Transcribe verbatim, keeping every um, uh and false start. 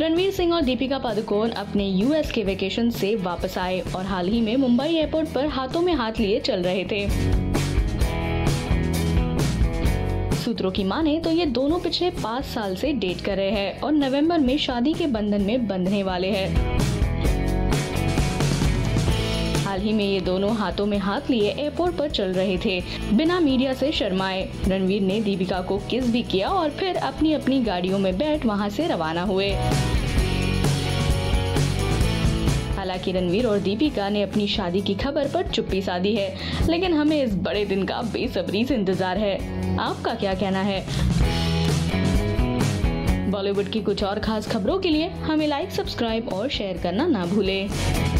रणवीर सिंह और दीपिका पादुकोण अपने यूएस के वेकेशन से वापस आए और हाल ही में मुंबई एयरपोर्ट पर हाथों में हाथ लिए चल रहे थे। सूत्रों की माने तो ये दोनों पिछले पाँच साल से डेट कर रहे हैं और नवंबर में शादी के बंधन में बंधने वाले हैं। हाल ही में ये दोनों हाथों में हाथ लिए एयरपोर्ट पर चल रहे थे। बिना मीडिया से शर्माए रणवीर ने दीपिका को किस भी किया और फिर अपनी अपनी गाड़ियों में बैठ वहां से रवाना हुए। हालांकि रणवीर और दीपिका ने अपनी शादी की खबर पर चुप्पी साधी है, लेकिन हमें इस बड़े दिन का बेसब्री से इंतजार है। आपका क्या कहना है? बॉलीवुड की कुछ और खास खबरों के लिए हमें लाइक, सब्सक्राइब और शेयर करना ना भूलें।